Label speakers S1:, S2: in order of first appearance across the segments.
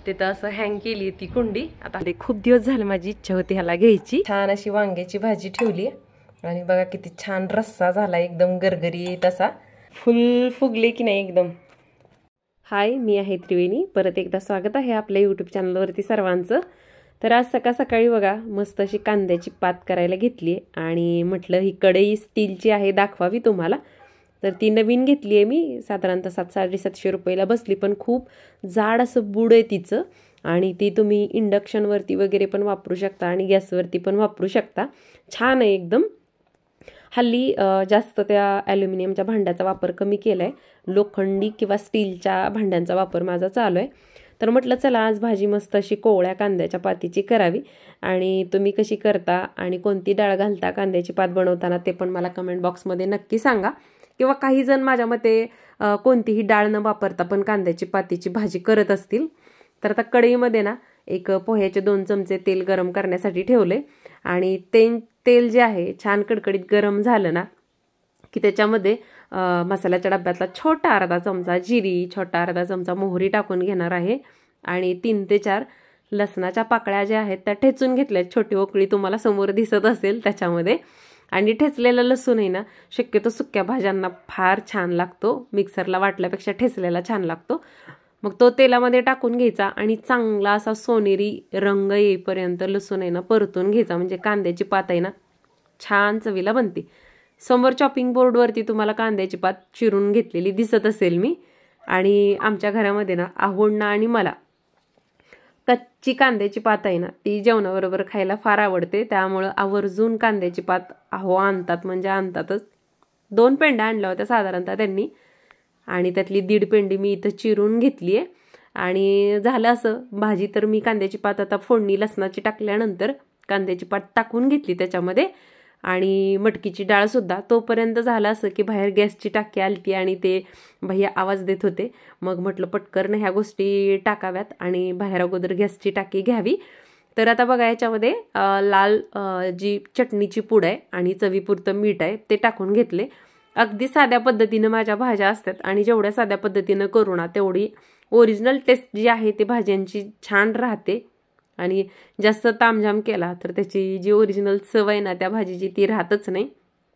S1: तिथं असं हँग केली ती कुंडी. आता ते खूप दिवस झाले माझी इच्छा होती ह्याला घ्यायची. छान अशी वांग्याची भाजी ठेवली आणि बघा किती छान रस्सा झाला, एकदम गरगरीत असा, फुल फुगले की नाही एकदम. हाय, मी आहे त्रिवेणी. परत एकदा स्वागत आहे आपल्या यूट्यूब चॅनलवरती सर्वांचं. तर आज सकाळ सकाळी बघा मस्त अशी कांद्याची पात करायला घेतली आणि म्हटलं ही कढई स्टीलची आहे, दाखवावी तुम्हाला. तर ती नवीन घेतली आहे मी, साधारणतः 700-750 रुपयाला बसली, पण खूप जाड असं बुड आहे तिचं. आणि ती तुम्ही इंडक्शनवरती वगैरे पण वापरू शकता आणि गॅसवरती पण वापरू शकता. छान आहे एकदम. हल्ली जास्त त्या ॲल्युमिनियमच्या भांड्याचा वापर कमी केला आहे, लोखंडी किंवा स्टीलच्या भांड्यांचा वापर माझा चालू आहे. तर म्हटलं चला आज भाजी मस्त अशी कोवळ्या कांद्याच्या पातीची करावी. आणि तुम्ही कशी करता आणि कोणती डाळ घालता कांद्याची पात बनवताना ते पण मला कमेंट बॉक्समध्ये नक्की सांगा. किंवा काही जण माझ्या मते कोणतीही डाळ न वापरता पण कांद्याची पातीची भाजी करत असतील. तर आता कढईमध्ये ना एक पोह्याचे 2 चमचे तेल गरम करण्यासाठी ठेवले आणि तेल जे आहे छान कडकडीत गरम झालं ना की त्याच्यामध्ये मसाल्याच्या डब्यातला छोटा अर्धा चमचा जिरी, छोटा अर्धा चमचा मोहरी टाकून घेणार आहे आणि 3 ते 4 लसणाच्या पाकळ्या ज्या आहेत त्या ठेचून घेतल्यात. छोटी ओकळी तुम्हाला समोर दिसत असेल त्याच्यामध्ये. आणि ठेचलेला लसूण आहे ना शक्यतो सुक्या भाज्यांना फार छान लागतो, मिक्सरला वाटल्यापेक्षा ठेचलेला छान लागतो. मग तो तेलामध्ये टाकून घ्यायचा आणि चांगला असा सोनेरी रंग येईपर्यंत लसूण आहे ना परतून घ्यायचा, म्हणजे कांद्याची पात आहे ना छान चवीला बनते. समोर चॉपिंग बोर्डवरती तुम्हाला कांद्याची पात चिरून घेतलेली दिसत असेल मी. आणि आमच्या घरामध्ये ना आहोंना आणि मला कच्ची कांद्याची पात आहे ना ती जेवणाबरोबर खायला फार आवडते. त्यामुळं आवर्जून कांद्याची पात आणतात, म्हणजे आणतातच. 2 पेंड्या आणल्या होत्या साधारणतः त्यांनी आणि त्यातली 1.5 पेंडी मी इथं चिरून घेतली आहे. आणि झालं असं, भाजी तर मी कांद्याची पात आता फोडणी लसणाची टाकल्यानंतर कांद्याची पात टाकून घेतली त्याच्यामध्ये आणि मटकीची डाळसुद्धा. तोपर्यंत झालं असं की बाहेर गॅसची टाकी आलती आणि ते भैया आवाज देत होते. मग म्हटलं पटकन ह्या गोष्टी टाकाव्यात आणि बाहेर अगोदर गॅसची टाकी घ्यावी. तर आता बघा याच्यामध्ये लाल जी चटणीची पूड आहे आणि चवीपुरतं मीठ आहे ते टाकून घेतले. अगदी साध्या पद्धतीनं माझ्या भाज्या असतात आणि जेवढ्या साध्या पद्धतीनं करू ना तेवढी ओरिजिनल टेस्ट जी आहे ती भाज्यांची छान राहते. आणि जास्त तामझाम केला तर त्याची जी ओरिजिनल चव आहे ना त्या भाजीची ती राहतच नाही.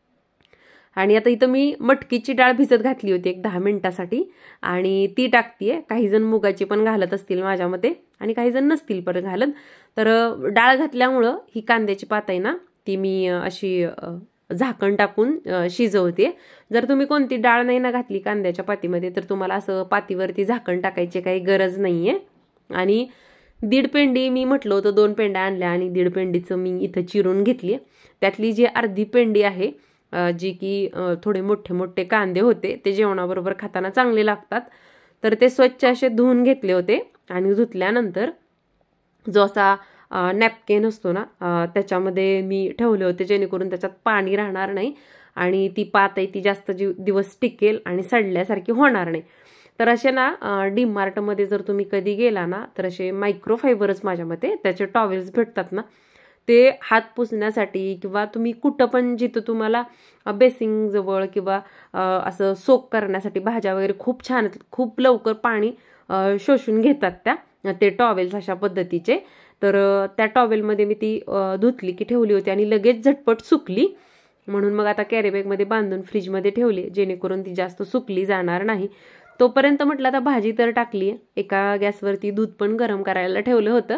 S1: आणि आता इथं मी मटकीची डाळ भिजत घातली होती एक 10 मिनिटासाठी आणि ती टाकतीये. काही जण मुगाची पण घालत असतील माझ्या मते आणि काही जण नसतील पण घालत. तर डाळ घातल्यामुळं ही कांद्याची पात आहे ना ती मी अशी झाकण टाकून शिजवते. जर तुम्ही कोणती डाळ नाही ना घातली कांद्याच्या पातीमध्ये तर तुम्हाला असं पातीवरती झाकण टाकायची काही गरज नाहीये. आणि 1.5 पेंडी मी म्हटलं होतं 2 पेंड्या आणल्या आणि 1.5 पेंडीचं मी इथं चिरून घेतली. त्यातली जी अर्धी पेंडी आहे जी की थोडे मोठे मोठे कांदे होते ते जेवणाबरोबर खाताना चांगले लागतात. तर ते स्वच्छ असे धुवून घेतले होते आणि धुतल्यानंतर जो असा नॅपकिन असतो ना त्याच्यामध्ये मी ठेवले होते जेणेकरून त्याच्यात पाणी राहणार नाही आणि ती पात आहे ती जास्त दिवस टिकेल आणि सडल्यासारखी होणार नाही. तर असे ना डीमार्टमध्ये जर तुम्ही कधी गेला ना तर असे मायक्रोफायबरच माझ्या मते त्याचे टॉवेल्स भेटतात ना ते हात पुसण्यासाठी किंवा तुम्ही कुठं पण जिथं तुम्हाला बेसिंग जवळ किंवा असं सोक करण्यासाठी भाज्या वगैरे खूप छान, खूप लवकर पाणी शोषून घेतात ते टॉवेल्स अशा पद्धतीचे. तर त्या टॉवेलमध्ये मी ती धुतली की ठेवली होती आणि लगेच झटपट सुकली. म्हणून मग आता कॅरीबॅगमध्ये बांधून फ्रीजमध्ये ठेवली जेणेकरून ती जास्त सुकली जाणार नाही. तोपर्यंत म्हटलं आता भाजी तर टाकली, एका गॅसवरती दूध पण गरम करायला ठेवलं होतं.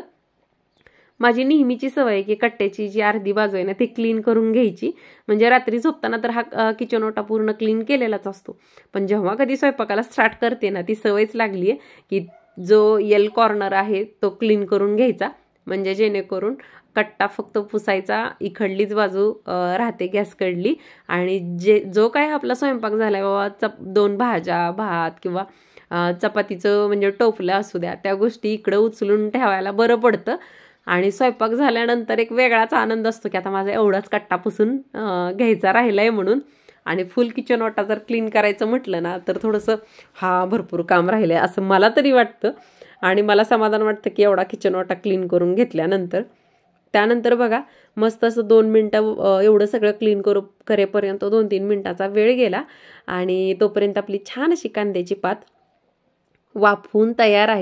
S1: माझी नेहमीची सवय आहे की कट्ट्याची जी अर्धी बाजू आहे ना ती क्लीन करून घ्यायची, म्हणजे रात्री झोपताना तर हा किचन ओटा पूर्ण क्लीन केलेलाच असतो. पण जेव्हा कधी स्वयंपाकाला स्टार्ट करते ना ती सवयच लागली आहे की जो येल कॉर्नर आहे तो क्लीन करून घ्यायचा, म्हणजे जेणेकरून कट्टा फक्त पुसायचा, इकडलीच बाजू राहते गॅसकडली. आणि जो काय आपला स्वयंपाक झालाय बाबा 2 भाज्या, भात किंवा चपातीचं म्हणजे टोपलं असू द्या त्या गोष्टी इकडं उचलून ठेवायला बरं पडतं. आणि स्वयंपाक झाल्यानंतर एक वेगळाच आनंद असतो की आता माझा एवढाच कट्टा पुसून घ्यायचा राहिलाय म्हणून. आणि फुल किचन ओटा जर क्लीन करायचं म्हटलं ना तर थोडंसं भरपूर काम राहिलंय असं मला तरी वाटतं. आणि मला समाधान वाटतं की एवढा किचन ओटा क्लीन करून घेतल्यानंतर. त्यानंतर बघा मस्त असं 2 मिनटं एवढं सगळं क्लीन करेपर्यंत 2-3 मिनटाचा वेळ गेला आणि तोपर्यंत आपली छान अशी कांद्याची पात वाफवून तयार आहे.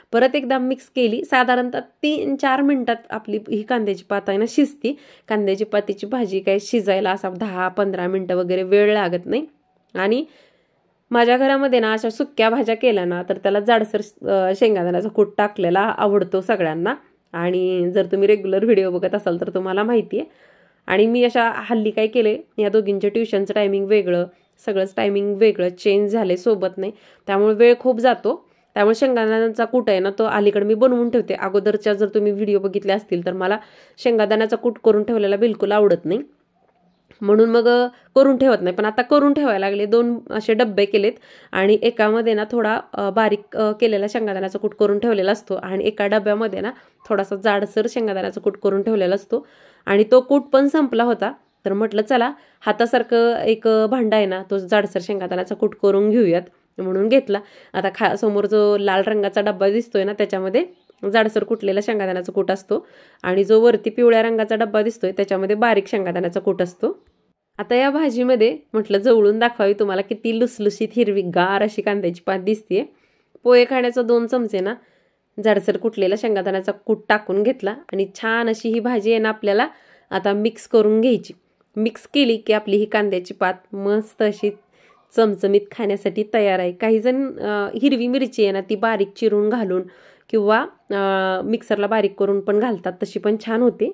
S1: परत एकदा मिक्स केली. साधारणतः 3-4 मिनिटात आपली ही कांद्याची पात आहे ना शिजती. कांद्याची पातीची भाजी काय शिजायला असा 10-15 मिनिटं वगैरे वेळ लागत नाही. आणि माझ्या घरामध्ये ना अशा सुक्या भाज्या केल्या ना तर त्याला जाडसर शेंगादाण्याचा कूट टाकलेला आवडतो सगळ्यांना. आणि जर तुम्ही रेग्युलर व्हिडिओ बघत असाल तर तुम्हाला माहिती आहे. आणि मी अशा हल्ली काय केले, या दोघींचे ट्युशनचं टायमिंग वेगळं, सगळंच टायमिंग वेगळं चेंज झाले सोबत नाही, त्यामुळे वेळ खूप जातो. त्यामुळे शेंगादाण्याचा कूट आहे ना तो अलीकडे मी बनवून ठेवते. अगोदरच्या जर तुम्ही व्हिडिओ बघितले असतील तर मला शेंगादाण्याचा कूट करून ठेवलेला बिलकुल आवडत नाही, म्हणून मग करून ठेवत नाही. पण आता करून ठेवायला लागले. 2 असे डब्बे केलेत आणि एकामध्ये ना थोडा बारीक केलेला शेंगादाण्याचा कूट करून ठेवलेला असतो आणि एका डब्यामध्ये ना थोडासा जाडसर शेंगादाण्याचा कूट करून ठेवलेला असतो. आणि तो कूट पण संपला होता, तर म्हटलं चला हातासारखं एक भांडा आहे ना तो जाडसर शेंगादाण्याचा कूट करून घेऊयात म्हणून घेतला. आता समोर जो लाल रंगाचा डब्बा दिसतोय ना त्याच्यामध्ये जाडसर कुटलेला शेंगादाण्याचा कूट असतो आणि जो वरती पिवळ्या रंगाचा डब्बा दिसतोय त्याच्यामध्ये बारीक शेंगादाण्याचा कूट असतो. आता या भाजीमध्ये म्हटलं जवळून दाखवावी तुम्हाला किती लुसलुशीत हिरवी गार अशी कांद्याची पात दिसते. पोहे खाण्याचा 2 चमचे ना जाडसर कुटलेला शेंगादाण्याचा कूट टाकून घेतला आणि छान अशी ही भाजी आहे ना आपल्याला आता मिक्स करून घ्यायची. मिक्स केली की आपली ही कांद्याची पात मस्त अशी चमचमीत खाण्यासाठी तयार आहे. काही जण हिरवी मिरची आहे ना ती बारीक चिरून घालून किंवा मिक्सरला बारीक करून पण घालतात, तशी पण छान होते.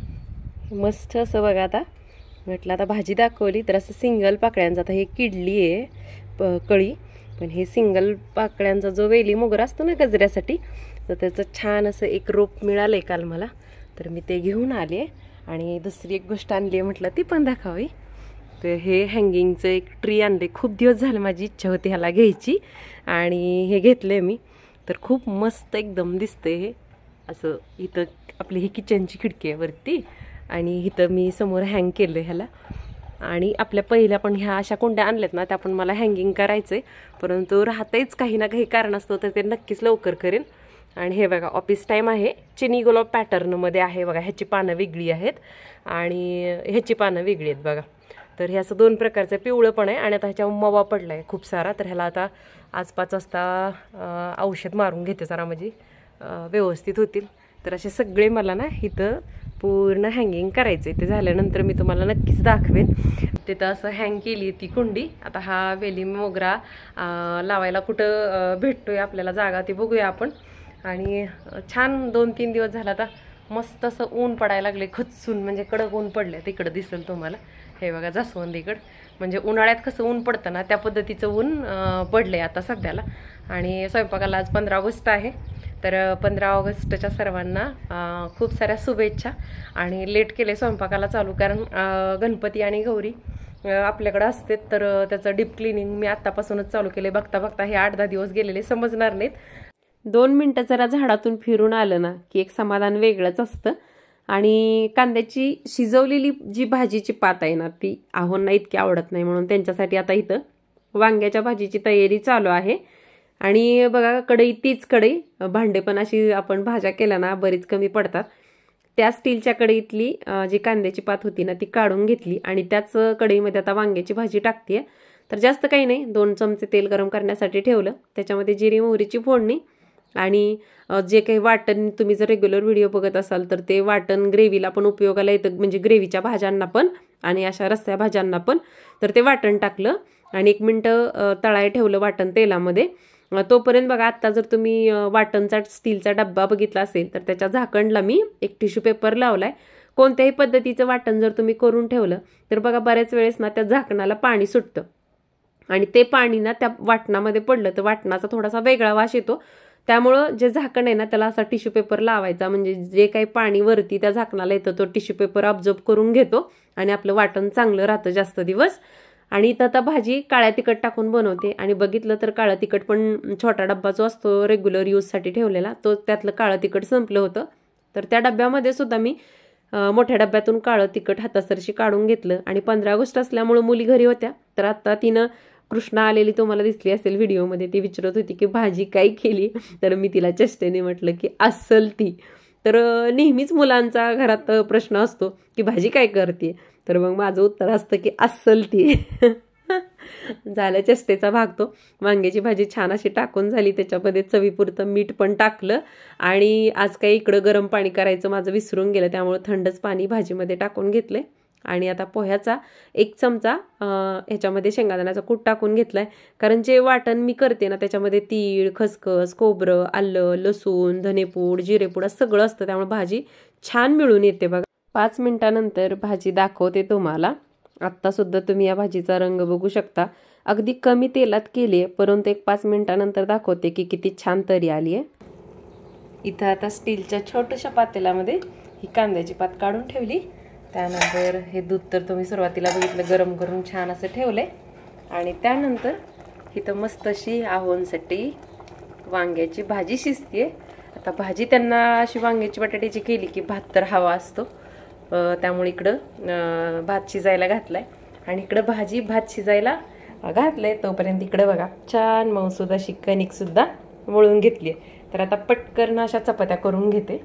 S1: मस्त असं बघा. आता म्हटलं आता भाजी दाखवली तर असं सिंगल पाकळ्यांचा, आता हे किडली आहे कळी, पण हे सिंगल पाकळ्यांचा जो वेली मोगरा असतो ना गजऱ्यासाठी, तर त्याचं छान असं एक रोप मिळालं आहे काल मला, तर मी ते घेऊन आले. आणि दुसरी एक गोष्ट आणली आहे म्हटलं ती पण दाखवावी. तर हे हँगिंगचं एक ट्री आणले. खूप दिवस झाले माझी इच्छा होती ह्याला घ्यायची आणि हे घेतले मी. तर खूप मस्त एकदम दिसते हे असं. इथं आपली ही किचनची खिडकी आहे वरती आणि इथं मी समोर हँग केलं ह्याला. आणि आपल्या पहिल्या पण ह्या अशा कोंड्या आणल्यात ना त्या पण मला हँगिंग करायचंय, परंतु राहतेच काही ना काही कारण असतं, तर ते नक्कीच लवकर करेन. आणि हे बघा ऑफिस टाईम आहे, चिनी गुलाब पॅटर्नमध्ये आहे बघा. ह्याची पानं वेगळी आहेत आणि ह्याची पानं वेगळी आहेत बघा. तर हे असं 2 प्रकारचं पिवळं पण आहे आणि आता ह्याच्या मवा पडला आहे खूप सारा. तर ह्याला आता आज 5 वाजता औषध मारून घेते जरा म्हणजे व्यवस्थित होतील. तर असे सगळे मला ना इथं पूर्ण हँगिंग करायचे. ते झाल्यानंतर मी तुम्हाला नक्कीच दाखवेन. तिथं असं हँग केली ती कुंडी. आता हा वेली मोगरा लावायला कुठं भेटतोय आपल्याला जागा ती बघूया आपण. आणि छान 2-3 दिवस झाला आता मस्त असं ऊन पडायला लागले खचून, म्हणजे कडक ऊन पडले. तिकडं दिसेल तुम्हाला हे बघा जास्वंदीकडं, म्हणजे उन्हाळ्यात कसं ऊन पडतं ना त्या पद्धतीचं ऊन पडले आता सध्याला. आणि स्वयंपाकाला आज 15 ऑगस्ट आहे, तर 15 ऑगस्टच्या सर्वांना खूप साऱ्या शुभेच्छा. आणि लेट केले स्वयंपाकाला चालू, कारण गणपती आणि गौरी आपल्याकडे असते, तर त्याचं डीप क्लिनिंग मी आत्तापासूनच चालू केले. बघता बघता हे 8-10 दिवस गेलेले समजणार नाहीत. 2 मिनटं जरा झाडातून फिरून आलं ना की एक समाधान वेगळंच असतं. आणि कांद्याची शिजवलेली जी भाजीची पात आहे ना ती आहोंना इतकी आवडत नाही, म्हणून त्यांच्यासाठी आता इथं वांग्याच्या भाजीची तयारी चालू आहे. आणि बघा कढई तीच कढई, भांडे पण अशी आपण भाज्या केल्या ना बरीच कमी पडतात. त्या स्टीलच्या कढईतली जी कांद्याची पात होती ना ती काढून घेतली आणि त्याच कढईमध्ये आता वांग्याची भाजी टाकते. तर जास्त काही नाही, 2 चमचे तेल गरम करण्यासाठी ठेवलं. त्याच्यामध्ये जिरी मोहरीची फोडणी आणि जे काही वाटण, तुम्ही जर रेग्युलर व्हिडिओ बघत असाल तर ते वाटण ग्रेव्हीला पण उपयोगाला येतं, म्हणजे ग्रेव्हीच्या भाज्यांना पण आणि अशा रस्स्या भाज्यांना पण. तर ते वाटण टाकलं आणि 1 मिनिटं तळाय ठेवलं वाटण तेलामध्ये. तोपर्यंत बघा आत्ता जर तुम्ही वाटणचा स्टीलचा डब्बा बघितला असेल तर त्याच्या झाकणला मी एक टिश्यू पेपर लावलाय. कोणत्याही पद्धतीचं वाटण जर तुम्ही करून ठेवलं तर बघा बऱ्याच वेळेस ना त्या झाकणाला पाणी सुटतं आणि ते पाणी ना त्या वाटणामध्ये पडलं तर वाटणाचा थोडासा वेगळा वास येतो. त्यामुळं जे झाकण आहे ना त्याला असा टिश्यू पेपर लावायचा, म्हणजे जे काही पाणी वरती त्या झाकणाला येतं तो टिश्यू पेपर ऑब्झर्व करून घेतो आणि आपलं वाटण चांगलं राहतं जास्त दिवस. आणि इथं आता भाजी काळ्या तिखट टाकून बनवते आणि बघितलं तर काळं तिखट पण छोटा डब्बा जो असतो रेग्युलर यूजसाठी ठेवलेला तो त्यातलं काळं तिखट संपलं होतं. तर त्या डब्यामध्ये सुद्धा मी मोठ्या डब्यातून काळं तिखट हातासरशी काढून घेतलं. आणि 15 ऑगस्ट असल्यामुळे मुली घरी होत्या, तर आता तिनं कृष्णा आलेली तुम्हाला दिसली असेल व्हिडिओमध्ये, ती विचारत होती की भाजी काय केली, तर मी तिला चेष्टेने म्हटलं की अस्सल ती. तर नेहमीच मुलांचा घरात प्रश्न असतो की भाजी काय करते, तर मग माझं उत्तर असतं की अस्सल ती. झालं चेष्टेचा भाग तो. वांग्याची भाजी छान अशी टाकून झाली, त्याच्यामध्ये चवीपुरतं मीठ पण टाकलं आणि आज काही इकडं गरम पाणी करायचं माझं विसरून गेलं, त्यामुळे थंडच पाणी भाजीमध्ये टाकून घेतलंय. आणि आता पोह्याचा 1 चमचा ह्याच्यामध्ये शेंगादाण्याचा कूट टाकून घेतलाय, कारण जे वाटण मी करते ना त्याच्यामध्ये तीळ, खसखस, खोबरं, आलं, लसूण, धनेपूड, जिरेपूड असं सगळं असतं, त्यामुळे भाजी छान मिळून येते बघा. 5 मिनिटानंतर भाजी दाखवते तुम्हाला. आत्ता सुद्धा तुम्ही या भाजीचा रंग बघू शकता. अगदी कमी तेलात केली आहे, परंतु 5 मिनिटानंतर दाखवते की किती छान तरी आली आहे. इथं आता स्टीलच्या छोट्याशा पातेल्यामध्ये ही कांद्याची पात काढून ठेवली. त्यानंतर हे दूध तर तुम्ही सुरुवातीला बघितलं गरम करून छान असं ठेवलंय. आणि त्यानंतर इथं मस्त अशी आहोंसाठी वांग्याची भाजी शिजते. आता भाजी त्यांना अशी वांग्याची बटाट्याची केली की भात तर हवा असतो, त्यामुळे इकडं भात शिजायला घातलाय आणि इकडं भात शिजायला घातलंय. तोपर्यंत इकडं बघा छान मऊसूद अशी कणिक सुद्धा वळून घेतली. तर आता पटकन अशा चपात्या करून घेते.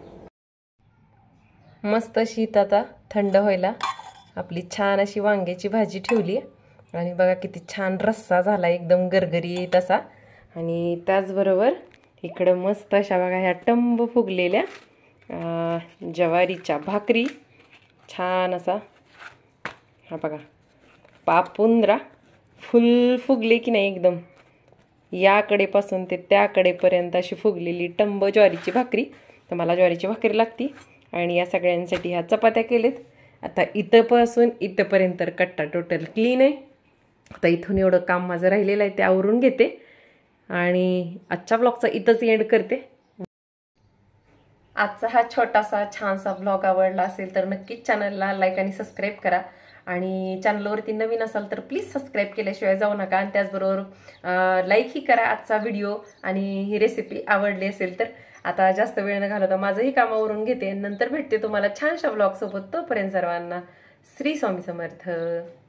S1: मस्त अशी आता थंड व्हायला आपली छान अशी वांग्याची भाजी ठेवली आणि बघा किती छान रस्सा झाला, एकदम गरगरीत असा. आणि त्याचबरोबर इकडं मस्त अशा बघा ह्या टंब फुगलेल्या ज्वारीच्या भाकरी, छान असा हा बघा पापुंद्रा फुल फुगले की नाही, एकदम याकडेपासून ते त्याकडेपर्यंत अशी फुगलेली टंब ज्वारीची भाकरी. तर मला ज्वारीची भाकरी लागती आणि या सगळ्यांसाठी ह्या चपात्या केलेत. आता इथंपासून इथंपर्यंत कट्टा टोटल क्लीन आहे. आता इथून एवढं काम माझं राहिलेलं आहे ते आवरून घेते आणि आजच्या ब्लॉगचा इथंच एंड करते. आजचा हा छोटासा छानसा ब्लॉग आवडला असेल तर नक्कीच चॅनलला लाईक आणि सबस्क्राईब करा. आणि चॅनलवरती नवीन असाल तर प्लीज सबस्क्राईब केल्याशिवाय जाऊ नका. आणि त्याचबरोबर लाईकही करा आजचा व्हिडिओ. आणि ही रेसिपी आवडली असेल तर आता जास्त वेळ न घालवता माझंही कामावरून घेते, नंतर भेटते तुम्हाला छानशा ब्लॉग सोबत. तोपर्यंत सर्वांना श्री स्वामी समर्थ.